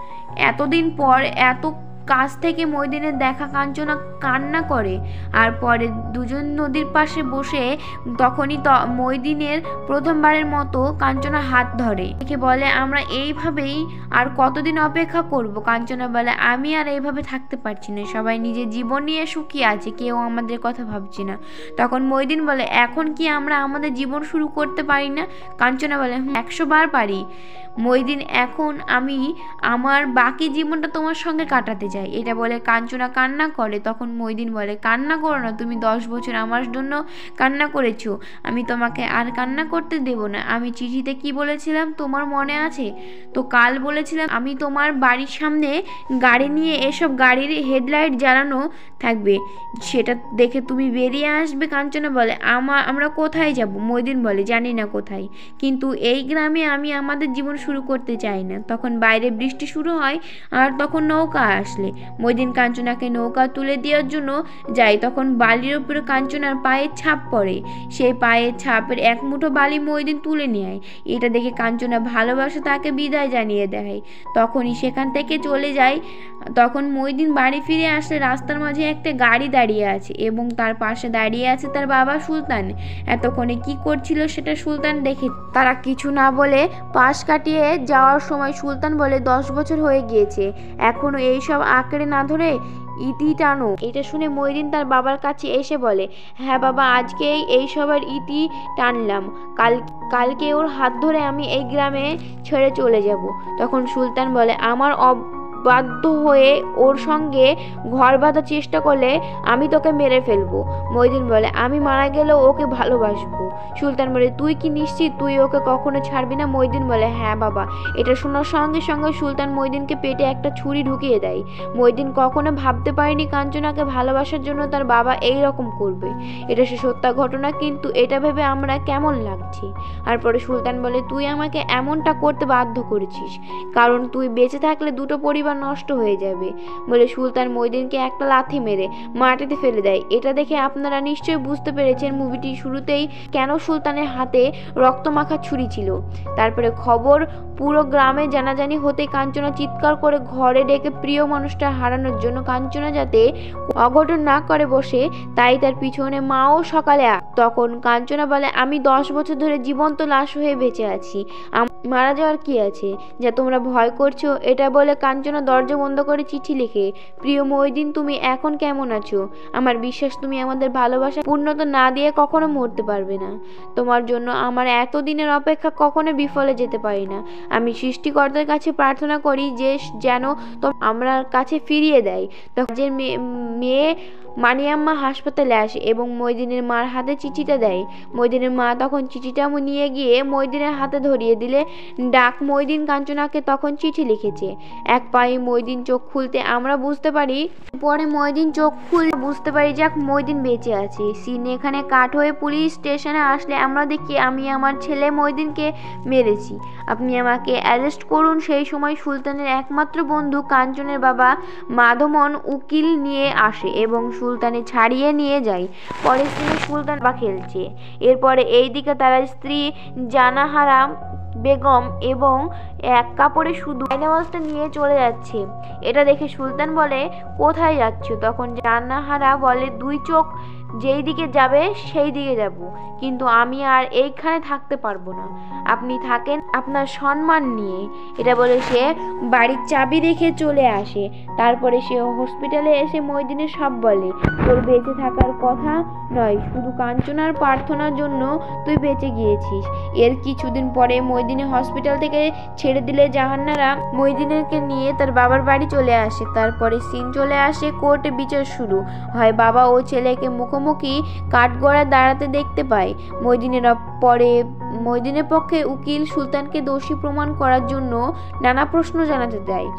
এতদিন পর এত কাছ থেকে মহিউদ্দিনের দেখা কাঞ্চনা কান্না করে আর পরে দুজন নদীর পাশে বসে তখনই মহিউদ্দিনের প্রথমবারের মতো কাঞ্চনা হাত ধরে, দেখে বলে আমরা এইভাবেই আর কতদিন অপেক্ষা করব। কাঞ্চনা বলে আমি আর এইভাবে থাকতে পারছি না, সবাই নিজের জীবন নিয়ে সুখী আছে, কেউ আমাদের কথা ভাবছে না। তখন মহিউদ্দিন বলে এখন কি আমরা আমাদের জীবন শুরু করতে পারি না? কাঞ্চনা বলে একশো বার পারি মহিউদ্দিন, এখন আমি আমার বাকি জীবনটা তোমার সঙ্গে কাটাতে চাই। এটা বলে কাঞ্চনা কান্না করে। তখন মহিউদ্দিন বলে কান্না করো না, তুমি দশ বছর আমার জন্য কান্না করেছো, আমি তোমাকে আর কান্না করতে দেব না। আমি চিঠিতে কি বলেছিলাম তোমার মনে আছে তো? কাল বলেছিলাম আমি তোমার বাড়ির সামনে গাড়ি নিয়ে এসব গাড়ির হেডলাইট জ্বালানো থাকবে, সেটা দেখে তুমি বেরিয়ে আসবে। কাঞ্চনা বলে আমা আমরা কোথায় যাব? মহিউদ্দিন বলে জানি না কোথায়, কিন্তু এই গ্রামে আমি আমাদের জীবন শুরু করতে চাই না। তখন বাইরে বৃষ্টি শুরু হয় আর তখন নৌকা আসলে মহিউদ্দিন কাঞ্চনাকে নৌকা তুলে দেওয়ার জন্য যায়। তখন বালির উপরে কাঞ্চনার পায়ের ছাপ পড়ে, সেই পায়ের ছাপের এক মুঠো বালি মহিউদ্দিন তুলে নেয়। এটা দেখে কাঞ্চনা ভালোবাসা তাকে বিদায় জানিয়ে দেয়, তখনই সেখান থেকে চলে যায়। তখন মহিউদ্দিন বাড়ি ফিরে আসলে রাস্তার মাঝে একটা গাড়ি দাঁড়িয়ে আছে এবং তার পাশে দাঁড়িয়ে আছে তার বাবা সুলতান। এতক্ষণে কি করছিল সেটা সুলতান দেখে তারা কিছু না বলে পাশ কাটিয়ে যাওয়ার সময় সুলতান বলে দশ বছর হয়ে গিয়েছে, এখনো এইসব আঁকড়ে না ধরে ইতি টানো। এটা শুনে মহিউদ্দিন তার বাবার কাছে এসে বলে হ্যাঁ বাবা, আজকেই এইসবের ইতি টানলাম, কাল কালকে ওর হাত ধরে আমি এই গ্রামে ছেড়ে চলে যাব। তখন সুলতান বলে আমার বাধ্য হয়ে ওর সঙ্গে ঘর বাঁধার চেষ্টা করলে আমি তোকে মেরে ফেলবো। মহিউদ্দিন বলে আমি মারা গেলেও ওকে ভালোবাসবো। সুলতান বলে তুই কি নিশ্চিত তুই ওকে কখনো ছাড়বি না? মহিউদ্দিন বলে হ্যাঁ বাবা। এটা শোনার সঙ্গে সঙ্গে সুলতান মহিউদ্দিনকে পেটে একটা ছুরি ঢুকিয়ে দেয়। মহিউদ্দিন কখনো ভাবতে পারেনি কাঞ্চনাকে ভালোবাসার জন্য তার বাবা এই রকম করবে। এটা সে সত্য ঘটনা, কিন্তু এটা ভেবে আমরা কেমন লাগছে। আর পরে সুলতান বলে তুই আমাকে এমনটা করতে বাধ্য করেছিস, কারণ তুই বেঁচে থাকলে দুটো পরিবার নষ্ট হয়ে যাবে। বলে সুলতান মহিউদ্দিনকে একটা লাথি মেরে মাটিতে ফেলে দেয়। এটা দেখে আপনারা নিশ্চয়ই বুঝতে পেরেছেন মুভিটি শুরুতেই কেন সুলতানের হাতে রক্তমাখা ছুরি ছিল। তারপরে খবর পুরো গ্রামে জানাজানি হতে কাঞ্চনা চিৎকার করে ঘরে ডেকে প্রিয় মানুষটা হারানোর জন্য কাঞ্চনা যাতে অঘটন না করে বসে, তাই তার পিছনে মাও সকালে। তখন কাঞ্চনা বলে আমি দশ বছর ধরে জীবন্ত লাশ হয়ে বেঁচে আছি, মারা যাওয়ার কি আছে যা তোমরা ভয় করছো? এটা বলে কাঞ্চনা দরজা বন্ধ করে চিঠি লিখে প্রিয় মহিউদ্দিন তুমি এখন কেমন আছো? আমার বিশ্বাস তুমি আমাদের ভালোবাসা পূর্ণতা না দিয়ে কখনো মরতে পারবে না। তোমার জন্য আমার এতদিনের অপেক্ষা কখনো বিফলে যেতে পারি না। আমি সৃষ্টিকর্তার কাছে প্রার্থনা করি যে যেন আমরা কাছে ফিরিয়ে দেয়। তখন যে মেয়ে মানিয়াম্মা হাসপাতালে আসে এবং মহিউদ্দিনের মার হাতে চিঠিটা দেয়। মহিউদ্দিনের মা তখন চিঠিটা নিয়ে গিয়ে মহিউদ্দিনের হাতে ধরিয়ে দিলে ডাক মহিউদ্দিন কাঞ্চনাকে তখন চিঠি লিখেছে। এক পায়ে মহিউদ্দিন চোখ খুলতে আমরা বুঝতে পারি, পরে মহিউদ্দিন চোখ খুলে বুঝতে পারি যাক মহিউদ্দিন বেঁচে আছে। সিন এখানে কাট হয়ে পুলিশ স্টেশনে আসলে আমরা দেখি আমি আমার ছেলে মহিউদ্দিনকে মেরেছি, আপনি আমাকে অ্যারেস্ট করুন। সেই সময় সুলতানের একমাত্র বন্ধু কাঞ্চনের বাবা মাধবন উকিল নিয়ে আসে এবং সুলতানে ছাড়িয়ে নিয়ে যায়। পরে সিনে সুলতান বা খেলছে। এরপরে এইদিকে তারা স্ত্রী জানাহারা বেগম এবং এক কাপড়ে শুধু আয়নাওয়াজটা নিয়ে চলে যাচ্ছে। এটা দেখে সুলতান বলে কোথায় যাচ্ছ? তখন জানাহারা বলে দুই চোখ যেই দিকে যাবে সেই দিকে যাব, কিন্তু আমি আর এইখানে থাকতে পারবো না, আপনি থাকেন আপনার সম্মান নিয়ে। এটা বলে সে বাড়ির চাবি রেখে চলে আসে। তারপরে সে হসপিটালে এসে মহিউদ্দিনের সব বলে তোর বেঁচে থাকার কথা নয়, শুধু কাঞ্চনার প্রার্থনার জন্য তুই বেঁচে গিয়েছিস। এর কিছুদিন পরে মহিউদ্দিনের হসপিটাল থেকে ছেড়ে দিলে জাহানারা মহিউদ্দিনকে নিয়ে তার বাবার বাড়ি চলে আসে। তারপরে সিন চলে আসে কোর্টে বিচার শুরু হয়। বাবা ও ছেলেকে মুখোমুখি কাঠগড়ায় দাঁড়াতে দেখতে পায়। মহিউদ্দিনের পরে মহিউদ্দিনের পক্ষে উকিল সুলতানকে দোষী প্রমাণ করার জন্য নানা প্রশ্ন জানাতে দেয়।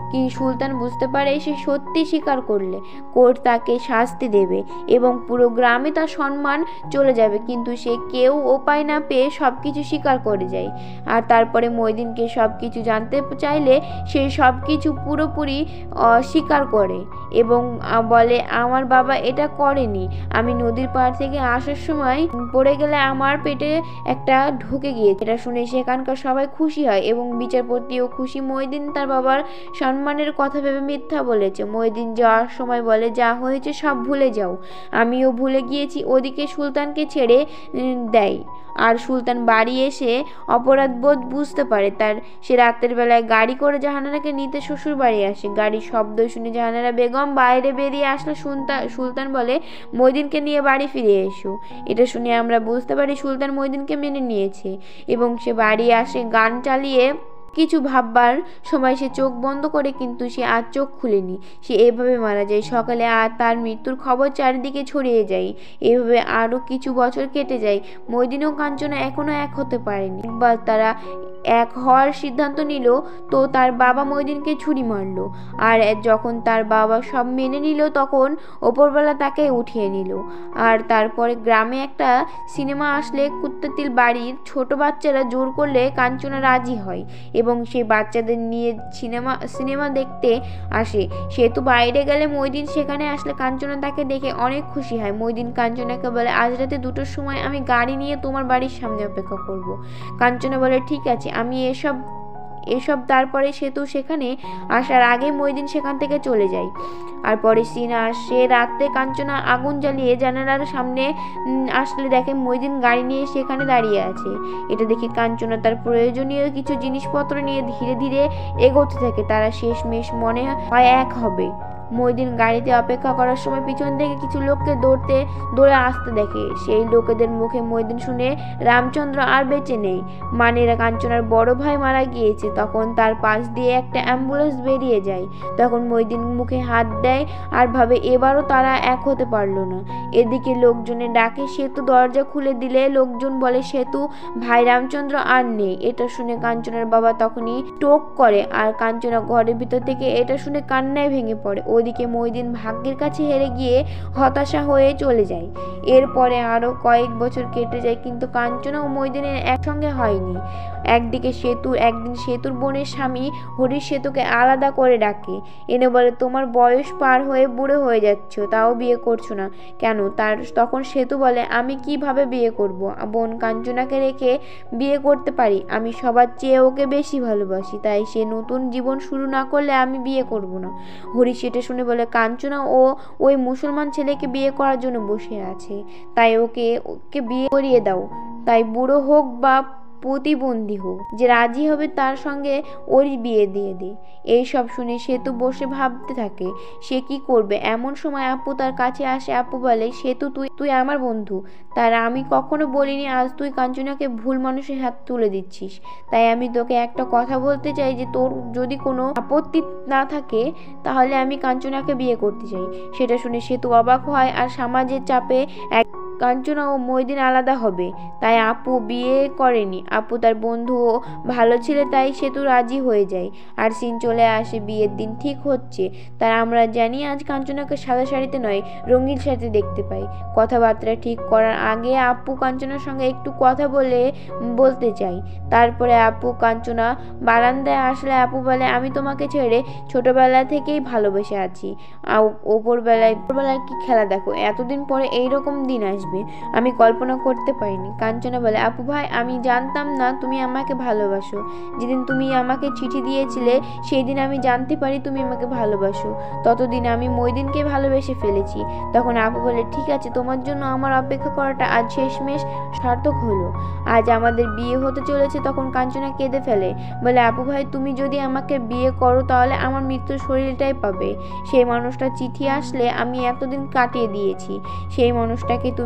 কি সুলতান বুঝতে পারে সে সত্যি স্বীকার করলে কোর্ট তাকে শাস্তি দেবে এবং পুরো গ্রামে তার সম্মান চলে যাবে, কিন্তু সে কেউ উপায় না পেয়ে সব কিছু স্বীকার করে যায়। আর তারপরে মইদিনকে সব কিছু জানতে চাইলে সে সব কিছু পুরোপুরি অস্বীকার করে এবং বলে আমার বাবা এটা করেনি, আমি নদীর পাড় থেকে আসার সময় পড়ে গেলে আমার পেটে একটা ঢুকে গিয়েছে। এটা শুনে সেখানকার সবাই খুশি হয় এবং বিচারপতিও খুশি। মইদিন তার বাবার সম্মানের কথা ভেবে মিথ্যা বলেছে। মইদিন যাওয়ার সময় বলে যা হয়েছে সব ভুলে যাও, আমিও ভুলে গিয়েছি। ওদিকে সুলতানকে ছেড়ে দেয় আর সুলতান বাড়ি এসে অপরাধবোধ বুঝতে পারে। তার সে রাতের বেলায় গাড়ি করে জাহানারাকে নিতে শ্বশুর বাড়ি আসে। গাড়ির শব্দ শুনে জাহানারা বেগম বাইরে বেরিয়ে আসলে সুলতান সুলতান বলে মইদিনকে নিয়ে বাড়ি ফিরে এসো। এটা শুনে আমরা বুঝতে পারি সুলতান মইদিনকে মেনে নিয়েছে এবং সে বাড়ি আসে গান চালিয়ে। কিছু ভাববার সময় সে চোখ বন্ধ করে, কিন্তু সে আর চোখ খুলেনি। সে এভাবে মারা যায়। সকালে আর তার মৃত্যুর খবর চারিদিকে ছড়িয়ে যায়। এভাবে আরও কিছু বছর কেটে যায়। মইদিন ও কাঞ্চনা এখনো এক হতে পারেনি। একবার তারা এক হওয়ার সিদ্ধান্ত নিল তো তার বাবা মইদিনকে ছুরি মারল। আর যখন তার বাবা সব মেনে নিল তখন ওপরবেলা তাকে উঠিয়ে নিল। আর তারপরে গ্রামে একটা সিনেমা আসলে কুত্তাতিল বাড়ির ছোট বাচ্চারা জোর করলে কাঞ্চনা রাজি হয় এবং সেই বাচ্চাদের নিয়ে সিনেমা সিনেমা দেখতে আসে। সেহেতু বাইরে গেলে মইদিন সেখানে আসলে কাঞ্চনা তাকে দেখে অনেক খুশি হয়। মইদিন কাঞ্চনাকে বলে আজ রাতে দুটোর সময় আমি গাড়ি নিয়ে তোমার বাড়ির সামনে অপেক্ষা করব। কাঞ্চনা বলে ঠিক আছে, আমি এসব এসব তারপরে সেতু সেখানে আসার আগে মইদিন সেখান থেকে চলে যায়। আর পরে সিন আসে রাতে কাঞ্চনা আগুন জ্বালিয়ে জানালার সামনে আসলে দেখে মইদিন গাড়ি নিয়ে সেখানে দাঁড়িয়ে আছে। এটা দেখে কাঞ্চনা তার প্রয়োজনীয় কিছু জিনিসপত্র নিয়ে ধীরে ধীরে এগোতে থাকে। তারা শেষমেশ মনে হয় এক হবে। মইদিন গাড়িতে অপেক্ষা করার সময় পিছন থেকে কিছু লোককে দৌড়তে দৌড়ে আসতে দেখে। সেই লোকেদের মুখে মইদিন শুনে রামচন্দ্র আর বেঁচে নেই, মানে কাঞ্চনার বড় ভাই মারা গিয়েছে। তখন তার পাশ দিয়ে একটা অ্যাম্বুলেন্স বেরিয়ে যায়। তখন মইদিন মুখে হাত দেয় আর ভাবে এবারও তারা এক হতে পারলো না। এদিকে লোকজনের ডাকে সেতু দরজা খুলে দিলে লোকজন বলে সেতু ভাই রামচন্দ্র আর নেই। এটা শুনে কাঞ্চনার বাবা তখনই টোক করে আর কাঞ্চনা ঘরের ভিতর থেকে এটা শুনে কান্নায় ভেঙে পড়ে। ওদিকে মইদিন ভাগ্যের কাছে হেরে গিয়ে হতাশা হয়ে চলে যায়। এরপরে আরো কয়েক বছর কেটে যায়, কিন্তু কাঞ্চনা ও মইদিনের একসঙ্গে হয়নি। একদিকে সেতু একদিন সেতুর বোনের স্বামী হরিশ সেতুকে আলাদা করে ডাকে, এনে বলে তোমার বয়স পার হয়ে বুড়ো হয়ে যাচ্ছ, তাও বিয়ে করছো না কেন? তার তখন সেতু বলে আমি কিভাবে বিয়ে করব? বোন কাঞ্চনাকে রেখে বিয়ে করতে পারি? আমি সবার চেয়ে ওকে বেশি ভালোবাসি, তাই সে নতুন জীবন শুরু না করলে আমি বিয়ে করব না। হরিশ সেটা শুনে বলে কাঞ্চনা ও ওই মুসলমান ছেলেকে বিয়ে করার জন্য বসে আছে, তাই ওকে ওকে বিয়ে করিয়ে দাও। তাই বুড়ো হোক বা প্রতিবন্ধী হোক, যে রাজি হবে তার সঙ্গে ওরই বিয়ে দিয়ে দে। এই সব শুনে সেতু বসে ভাবতে থাকে সে কি করবে। এমন সময় আপু তার কাছে আসে। আপু বলে সেতু তুই তুই আমার বন্ধু, তার আমি কখনো বলিনি আজ তুই কাঞ্চনাকে ভুল মানুষের হাত তুলে দিচ্ছিস। তাই আমি তোকে একটা কথা বলতে চাই যে তোর যদি কোনো আপত্তি না থাকে তাহলে আমি কাঞ্চনাকে বিয়ে করতে চাই। সেটা শুনে সেতু অবাক হয় আর সমাজের চাপে এক কাঞ্চনা ও মইদিন আলাদা হবে, তাই আপু বিয়ে করেনি। আপু তার বন্ধুও ভালো ছিল, তাই সেতু রাজি হয়ে যায়। আর সিন চলে আসে বিয়ের দিন ঠিক হচ্ছে। তার আমরা জানি আজ কাঞ্চনাকে সাদা শাড়িতে নয় রঙিন শাড়িতে দেখতে পাই। কথাবার্তা ঠিক করার আগে আপু কাঞ্চনার সঙ্গে একটু কথা বলে বলতে চাই। তারপরে আপু কাঞ্চনা বারান্দায় আসলে আপু বলে আমি তোমাকে ছেড়ে ছোটবেলা থেকেই ভালোবেসে আছি। ওপরবেলায় ওপরবেলায় কি খেলা দেখো, এতদিন পরে এইরকম দিন আসবে আমি কল্পনা করতে পারিনি। কাঞ্চনা বলে আপু ভাই আমি জানতাম না তুমি আমাকে ভালোবাসো। যেদিন তুমি আমাকে চিঠি দিয়েছিলে সেই দিন আমি জানতে পারি তুমি আমাকে ভালোবাসো। ততদিন আমি মইদিনকে ভালোবেসে ফেলেছি। তখন আপু বলে ঠিক আছে, তোমার জন্য আমার অপেক্ষা করাটা আজ শেষমেশ সার্থক হলো। আজ আমাদের বিয়ে হতে চলেছে। তখন কাঞ্চনা কেঁদে ফেলে, বলে আপু ভাই তুমি যদি আমাকে বিয়ে করো তাহলে আমার মৃত্যুর শরীরটাই পাবে। সেই মানুষটা চিঠি আসলে আমি এতদিন কাটিয়ে দিয়েছি, সেই মানুষটাকে তুমি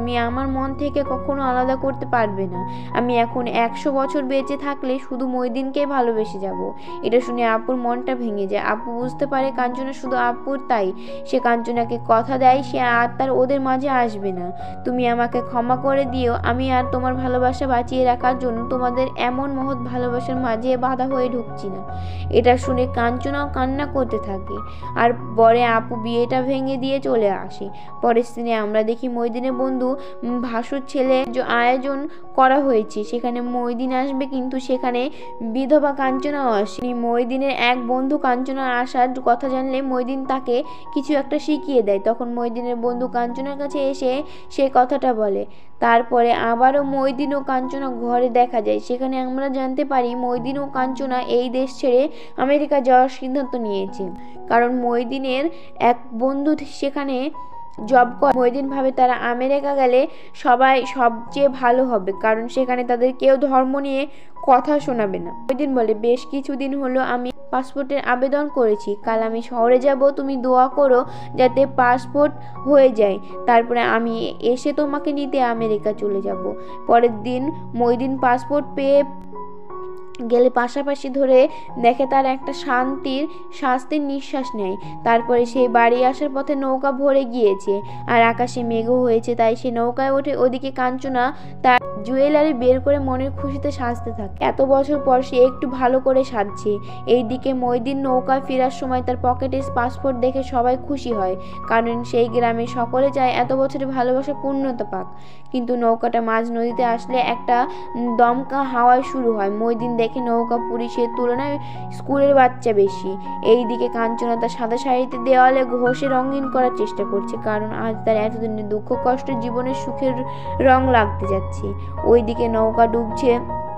তুমি আমার মন থেকে কখনো আলাদা করতে পারবে না। আমি এখন একশো বছর বেঁচে থাকলে শুধু মইদিনকেই ভালোবেসে যাব। এটা শুনে আপুর মনটা ভেঙে যায়। আপু বুঝতে পারে কাঞ্চনা শুধু আপুর, তাই সে কাঞ্চনাকে কথা দেয় সে আর তার ওদের মাঝে আসবে না। তুমি আমাকে ক্ষমা করে দিও, আমি আর তোমার ভালোবাসা বাঁচিয়ে রাখার জন্য তোমাদের এমন মহৎ ভালোবাসার মাঝে বাধা হয়ে ঢুকছি না। এটা শুনে কাঞ্চনাও কান্না করতে থাকে আর পরে আপু বিয়েটা ভেঙে দিয়ে চলে আসে। পরের দিনে আমরা দেখি মইদিনের বন্ধু ভাসুর ছেলে আয়োজন করা হয়েছে, সেখানে মইদিন আসবে, কিন্তু সেখানে বিধবা কাঞ্চনাও আসে। মইদিনের এক বন্ধু কাঞ্চনার আসার কথা জানলে মইদিন তাকে কিছু একটা শিখিয়ে দেয়। তখন মইদিনের বন্ধু কাঞ্চনার কাছে এসে সে কথাটা বলে। তারপরে আবারও মইদিন ও কাঞ্চনা ঘরে দেখা যায়। সেখানে আমরা জানতে পারি মইদিন ও কাঞ্চনা এই দেশ ছেড়ে আমেরিকা যাওয়ার সিদ্ধান্ত নিয়েছে, কারণ মইদিনের এক বন্ধু সেখানে জব করে। মইদিন ভাবে তারা আমেরিকা গেলে সবাই সবচেয়ে ভালো হবে, কারণ সেখানে তাদের কেউ ধর্ম নিয়ে কথা শোনাবে না। মইদিন বলে, বেশ কিছুদিন হলো আমি পাসপোর্টের আবেদন করেছি, কাল আমি শহরে যাব, তুমি দোয়া করো যাতে পাসপোর্ট হয়ে যায়, তারপরে আমি এসে তোমাকে নিতে আমেরিকা চলে যাব। পরের দিন মইদিন পাসপোর্ট পেয়ে গেলে পাশাপাশি ধরে দেখে তার একটা শান্তির শাস্তির নিঃশ্বাস নেয়। তারপরে সেই বাড়ি আসার পথে নৌকা ভরে গিয়েছে আর আকাশে মেঘও হয়েছে, তাই সে নৌকায় ওঠে। ওদিকে কাঞ্চনা তার জুয়েলারি বের করে মনের খুশিতে সাজতে থাকে। এত বছর পর সে একটু ভালো করে সাজছে। এইদিকে মইদিন নৌকায় ফেরার সময় তার পকেটে পাসপোর্ট দেখে সবাই খুশি হয়, কারণ সেই গ্রামে সকলে চায় এত বছরের ভালোবাসা পূর্ণতা পাক। কিন্তু নৌকাটা মাঝ নদীতে আসলে একটা দমকা হাওয়ায় শুরু হয়। মইদিন দেখে নৌকা পুলিশের তুলনায় স্কুলের বাচ্চা বেশি। এইদিকে কাঞ্চনা তার সাদা শাড়িতে দেওয়ালে ঘষে রঙিন করার চেষ্টা করছে, কারণ আজ তার এতদিনের দুঃখ কষ্ট জীবনের সুখের রং লাগতে যাচ্ছে। ওইদিকে নৌকা ডুবছে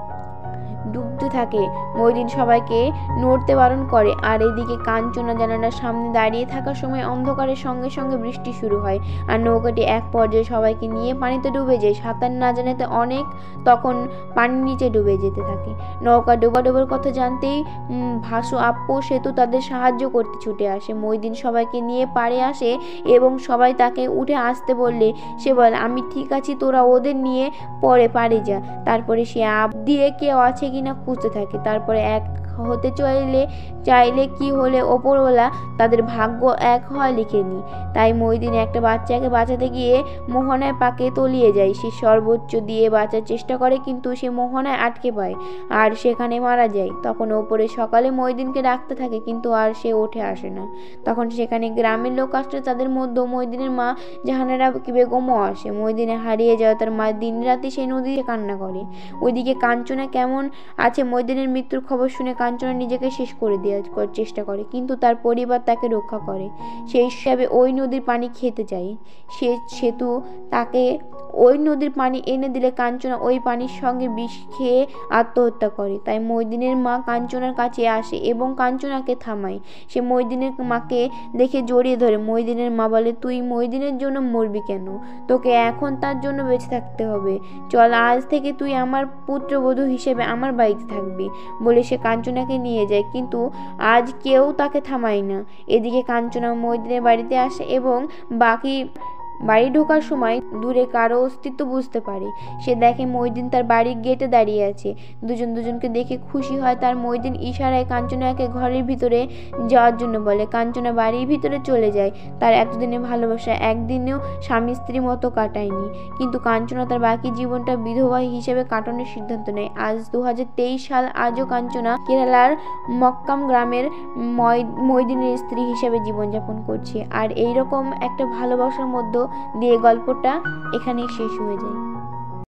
ডুবতে থাকে। মইদিন সবাইকে নড়তে বারণ করে, আর এদিকে কাঞ্চনা জানালার সামনে দাঁড়িয়ে থাকার সময় অন্ধকারের সঙ্গে সঙ্গে বৃষ্টি শুরু হয় আর নৌকাটি এক পর্যায়ে সবাইকে নিয়ে পানিতে ডুবে যায়। সাঁতার না জানাতে অনেক তখন পানির নিচে ডুবে যেতে থাকে। নৌকা ডোবাডোবার কথা জানতেই ভাসু আপু সেতু তাদের সাহায্য করতে ছুটে আসে। মইদিন সবাইকে নিয়ে পাড়ে আসে এবং সবাই তাকে উঠে আসতে বললে সে বলে, আমি ঠিক আছি, তোরা ওদের নিয়ে পরে পাড়ে যা। তারপরে সে আপ দিয়ে কেউ আছে কিনা খুঁজতে থাকে। তারপরে এক হতে চাইলে চাইলে কি হলে ওপরওয়ালা তাদের ভাগ্য এক হয় লিখেনি। তাই মইদিন একটা বাচ্চাকে বাঁচাতে গিয়ে মোহনায় পাকে তলিয়ে যায়। সে সর্বোচ্চ দিয়ে বাঁচার চেষ্টা করে, কিন্তু সে মোহনায় আটকে পায় আর সেখানে মারা যায়। তখন ওপরে সকালে মইদিনকে ডাকতে থাকে, কিন্তু আর সে উঠে আসে না। তখন সেখানে গ্রামের লোক আসলে তাদের মধ্যে মইদিনের মা জাহানারা বেগমও আসে। মইদিনে হারিয়ে যাওয়া তার মা দিন রাতে সেই নদীতে কান্না করে। ওইদিকে কাঞ্চনা কেমন আছে মইদিনের মৃত্যুর খবর শুনে কাঞ্চনা নিজেকে শেষ করে দেওয়ার চেষ্টা করে, কিন্তু তার পরিবার তাকে রক্ষা করে। সেই হিসাবে ওই নদীর পানি খেতে চায়। সে সেতু তাকে ওই নদীর পানি এনে দিলে কাঞ্চনা ওই পানির সঙ্গে বিষ খেয়ে আত্মহত্যা করে। তাই মইদিনের মা কাঞ্চনার কাছে আসে এবং কাঞ্চনাকে থামায়। সে মইদিনের মাকে দেখে জড়িয়ে ধরে। মইদিনের মা বলে, তুই মইদিনের জন্য মরবি কেন? তোকে এখন তার জন্য বেঁচে থাকতে হবে। চল, আজ থেকে তুই আমার পুত্রবধূ হিসেবে আমার বাড়িতে থাকবি বলে সে কাঞ্চনাকে নিয়ে যায়, কিন্তু আজ কেউ তাকে থামায় না। এদিকে কাঞ্চনা মইদিনের বাড়িতে আসে এবং বাকি বাড়ি ঢোকার সময় দূরে কারো অস্তিত্ব বুঝতে পারে। সে দেখে মইদিন তার বাড়ির গেটে দাঁড়িয়ে আছে। দুজন দুজনকে দেখে খুশি হয়। তার মইদিন ইশারায় কাঞ্চনাকে ঘরের ভিতরে যাওয়ার জন্য বলে। কাঞ্চনা বাড়ির ভিতরে চলে যায়। তার এতদিনের ভালোবাসা একদিনেও স্বামী স্ত্রী মতো কাটায়নি, কিন্তু কাঞ্চনা তার বাকি জীবনটা বিধবা হিসেবে কাটানোর সিদ্ধান্ত নেয়। আজ দু হাজার তেইশ সাল। আজও কাঞ্চনা কেরালার মক্কাম গ্রামের মইদিনের স্ত্রী হিসেবে জীবনযাপন করছে। আর এইরকম একটা ভালোবাসার মধ্যে দিয়ে গল্পটা এখানেই শেষ হয়ে যায়।